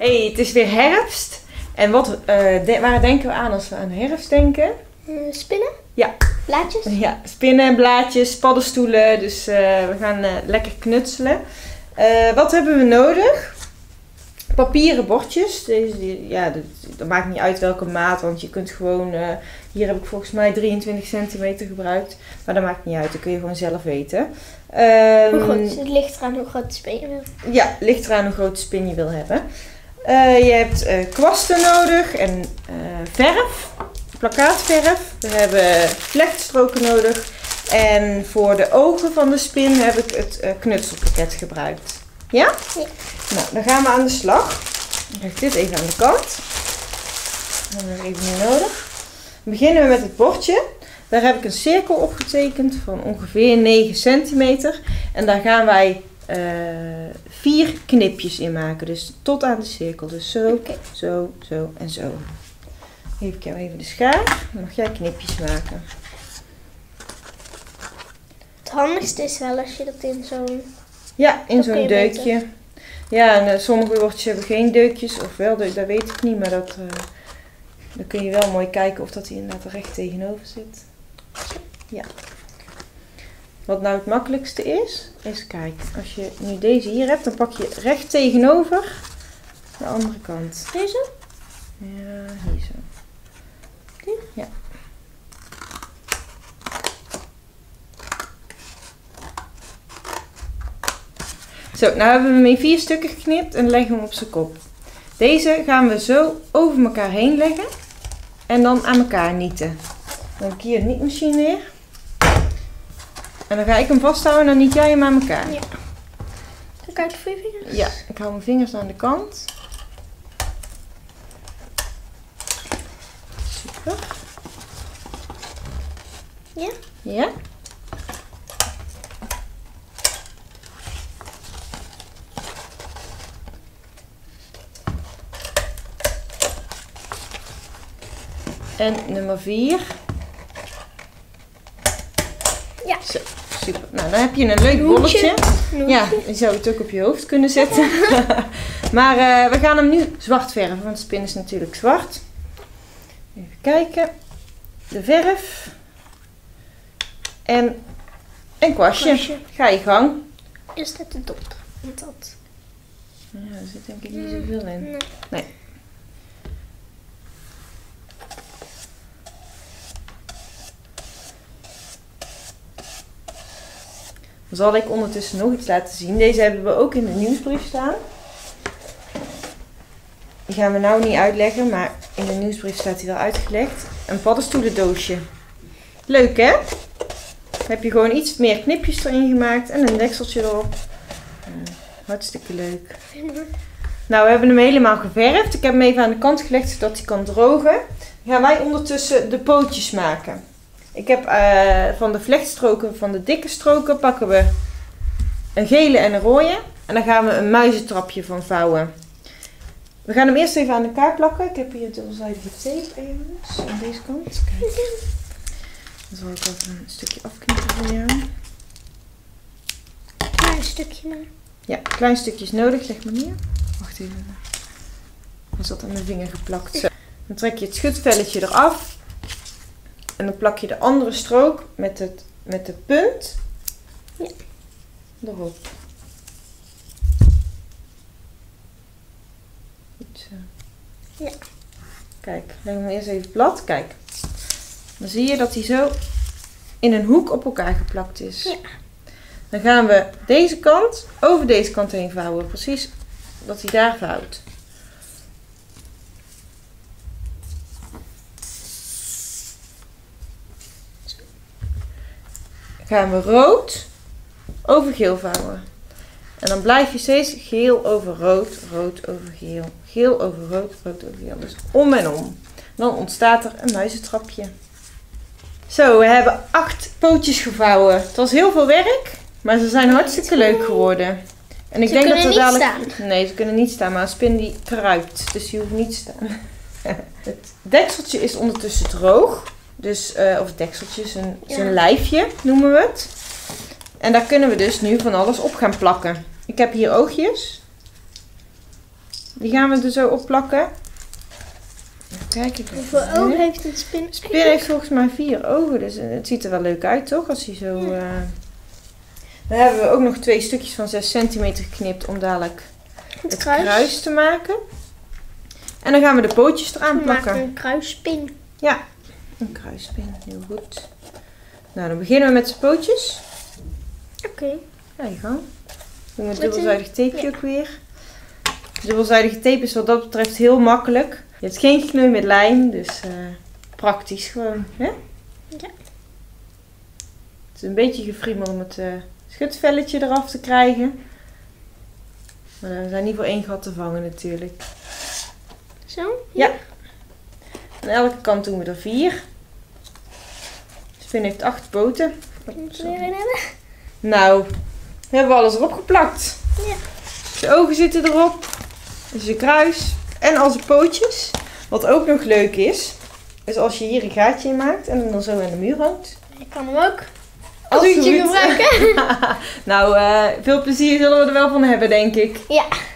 Hey, het is weer herfst. En waar denken we aan als we aan herfst denken? Spinnen? Ja. Blaadjes? Ja, spinnen, blaadjes, paddenstoelen. Dus we gaan lekker knutselen. Wat hebben we nodig? Papieren bordjes. Dat maakt niet uit welke maat, want je kunt gewoon... hier heb ik volgens mij 23 centimeter gebruikt. Maar dat maakt niet uit, dat kun je gewoon zelf weten. Hoe groot? Het ligt eraan hoe groot de spin je wil. Ja, het ligt eraan hoe groot de spin je wil hebben. Je hebt kwasten nodig en verf, plakkaatverf. We hebben vlechtstroken nodig. En voor de ogen van de spin heb ik het knutselpakket gebruikt. Ja? Ja. Nou, dan gaan we aan de slag. Dan leg ik dit even aan de kant. Dan hebben we even niet nodig. Dan beginnen we met het bordje. Daar heb ik een cirkel op getekend van ongeveer 9 centimeter. En daar gaan wij 4 knipjes in maken. Dus tot aan de cirkel. Dus zo, zo, zo en zo. Geef ik jou even de schaar. Dan mag jij knipjes maken. Het handigste is wel als je dat in zo'n... Ja, in zo'n deukje. Ja, en sommige bordjes hebben geen deukjes. Of wel, dat weet ik niet. Maar dan kun je wel mooi kijken of dat hij inderdaad recht tegenover zit. Ja. Wat nou het makkelijkste is kijk, als je nu deze hier hebt, dan pak je recht tegenover de andere kant. Deze? Ja, hier zo. Die? Ja. Zo, nou hebben we hem in 4 stukken geknipt en leggen we hem op zijn kop. Deze gaan we zo over elkaar heen leggen en dan aan elkaar nieten. Dan heb ik hier een nietmachine neer. En dan ga ik hem vasthouden en dan niet jij hem aan elkaar. Ja. Dan kijk je voor je vingers? Ja, ik hou mijn vingers aan de kant. Super. Ja? Ja. En nummer 4. Ja. Zo, super. Nou, dan heb je een leuk bolletje. Ja, je zou het ook op je hoofd kunnen zetten. Maar we gaan hem nu zwart verven, want de spin is natuurlijk zwart. Even kijken. De verf. En een kwastje. Ga je gang. Is net de dop? Want dat... Ja, er zit denk ik niet zoveel in. Nee. Dan zal ik ondertussen nog iets laten zien. Deze hebben we ook in de nieuwsbrief staan. Die gaan we nou niet uitleggen, maar in de nieuwsbrief staat hij wel uitgelegd. Een paddenstoelendoosje. Leuk hè? Dan heb je gewoon iets meer knipjes erin gemaakt en een dekseltje erop. Hartstikke leuk. Nou, we hebben hem helemaal geverfd. Ik heb hem even aan de kant gelegd zodat hij kan drogen. Dan gaan wij ondertussen de pootjes maken. Ik heb van de vlechtstroken, van de dikke stroken, pakken we een gele en een rode. En dan gaan we een muizentrapje van vouwen. We gaan hem eerst even aan elkaar plakken. Ik heb hier dubbelzijdige tape even. Aan deze kant. Kijk. Dan zal ik even een stukje afknippen voor jou. Klein stukje maar. Ja, klein stukje is nodig. Leg maar neer. Wacht even. Dan zat aan mijn vinger geplakt. Zo. Dan trek je het schutvelletje eraf. En dan plak je de andere strook met de punt erop. Goed zo. Ja. Kijk, leg hem eerst even plat. Kijk. Dan zie je dat hij zo in een hoek op elkaar geplakt is. Ja. Dan gaan we deze kant over deze kant heen vouwen. Precies dat hij daar vouwt. Gaan we rood over geel vouwen. En dan blijf je steeds geel over rood, rood over geel, geel over rood, rood over geel. Dus om en om. Dan ontstaat er een muizentrapje. Zo, we hebben 8 pootjes gevouwen. Het was heel veel werk, maar ze zijn hartstikke leuk geworden. En ik denk dat we dadelijk... Staan. Nee, ze kunnen niet staan, maar een spin die kruipt, dus die hoeft niet te staan. Het dekseltje is ondertussen droog. Dus, of het dekseltje, zijn lijfje noemen we het. En daar kunnen we dus nu van alles op gaan plakken. Ik heb hier oogjes. Die gaan we er zo opplakken. Even kijken. Hoeveel ogen heeft een spin? Spin heeft volgens mij 4 ogen, dus het ziet er wel leuk uit, toch? Als hij zo... Dan hebben we ook nog 2 stukjes van 6 centimeter geknipt om dadelijk het kruis te maken. En dan gaan we de pootjes eraan plakken. Maak een kruisspin. Ja, een kruisspin, heel goed. Nou, dan beginnen we met de pootjes. Oké. Ga je gang. Doen we het dubbelzijdig tapeje ook weer. Dubbelzijdige tape is wat dat betreft heel makkelijk. Je hebt geen gekneu met lijm, dus praktisch gewoon. Hè? Ja. Het is een beetje gefriemeld om het schutvelletje eraf te krijgen. Maar we zijn niet voor 1 gat te vangen natuurlijk. Zo? Ja. Aan elke kant doen we er 4. De spin heeft 8 poten. Moet je er weer in hebben? Nou, we hebben alles erop geplakt. Ja. De ogen zitten erop. Dus de kruis. En al zijn pootjes. Wat ook nog leuk is als je hier een gaatje in maakt en hem dan zo aan de muur hangt. Ik kan hem ook Als duwtje gebruiken. Nou, veel plezier zullen we er wel van hebben, denk ik. Ja.